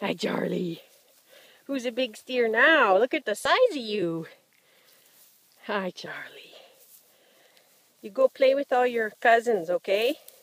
Hi, Charlie. Who's a big steer now? Look at the size of you. Hi, Charlie. You go play with all your cousins, okay?